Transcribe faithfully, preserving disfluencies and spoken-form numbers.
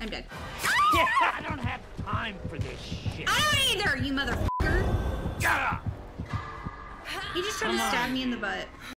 I'm dead. Yeah, I don't have time for this shit. I don't either, you motherfucker. Yeah. He just tried to stab me in the butt.